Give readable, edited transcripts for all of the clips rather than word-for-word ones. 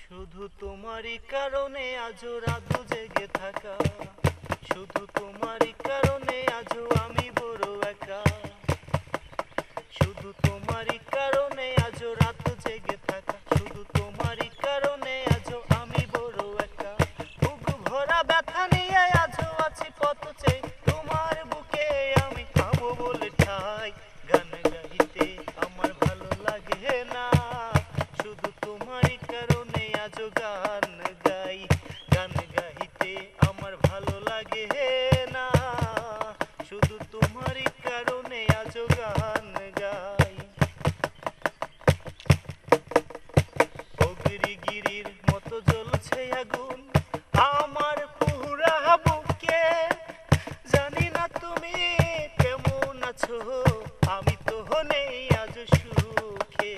শুধু তোমারই কারণে আজও রাত জেগে থাকা, শুধু তোমারই কারণে আজও আমি বড় একা, শুধু তোমারই কারণে আজও রাত জেগে থাকা, শুধু তোমারই কারণে আজও আমি বড় একা। বুক ভরা ব্যথা নিয়ে আজও আছি পথ চেয়ে, তোমার বুকে আমি থামো বলে ঠাই। গান গাইতে আমার ভালো লাগে না, শুধু তোমারই কারণে আজও গান গাই। গান গাইতে আমার ভালো লাগে না, শুধু তোমারই কারণে আজও গান গাই। অগ্নিগিরির মতো জ্বলছে আগুন আমার পুরা বুকে, জানি না তুমি কেমন আছো, আমি তো নেই আজ সুখে।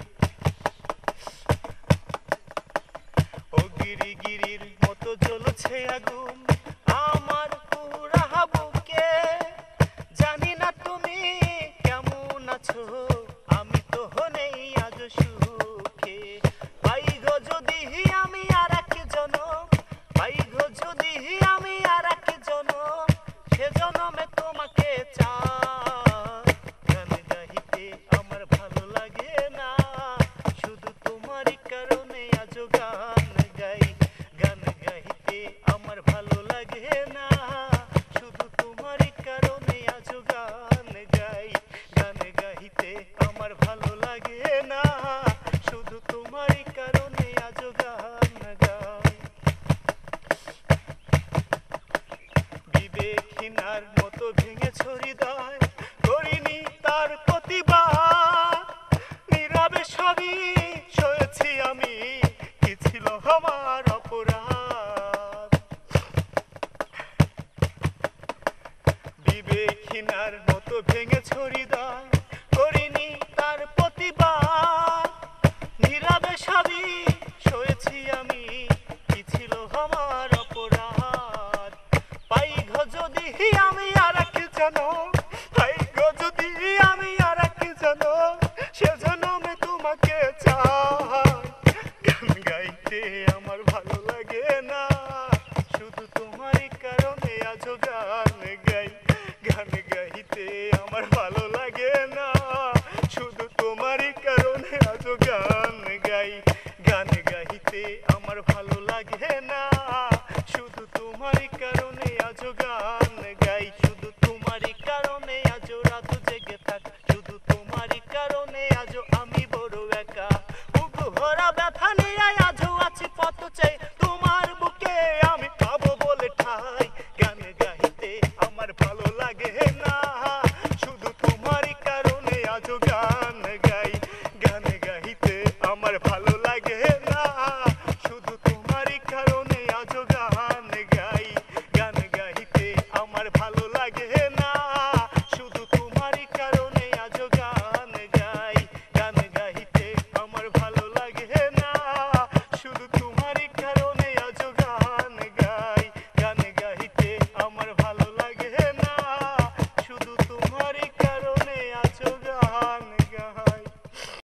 অগ্নিগিরির মতো জ্বলছে আগুন আমার পুরা বুকে, জানি না তুমি কেমন আছো, আমি তো নেই আজ সুখে। পাই গো যদি আমি আর একজন, পাই গো যদি আমি আর একজন, সে জনমে তোমাকে চাই। গান গাইতে আমার ভালো লাগে না, শুধু তোমারই কারণে আজও গান গাই। গান গাইতে আমার ভালো লাগে না, শুধু তোমারই কারণে আজও গান গাই। গান গাইতে আমার ভালো লাগে না, শুধু তোমারই কারণে আজও গান গাই। বিবেকহীনার মতো ভেঙেছ হৃদয়, করিনি তার প্রতিবাদ, নীরবে সবই সয়েছি আমি, কি ছিল আমার অপরাধ। বিবেকহীনার মতো ভেঙেছ হৃদয়, করিনি তার প্রতিবাদ, নীরবে সবই সয়েছি আমি, কি ছিল আমার অপরাধ। পাই গো যদি আমি আর একজন, পাই গো যদি আমি আর একজন, সে জনমে তোমাকে চাই। গান গাইতে আমার ভালো লাগে না, শুধু তোমারই কারণে আজও গান গাই। গান গাইতে আমার ভালো লাগে না, শুধু তোমারই কারণে আজও গান গাই। গান গাইতে আমার ভালো লাগে না, শুধু তোমারই কারণে আজও গান গাই। শুধু তোমারই কারণে আজও রাত জেগে থাকা, শুধু তোমারই কারণে আজও আমি বড় একা। বুক ভরা ব্যথা নিয়ে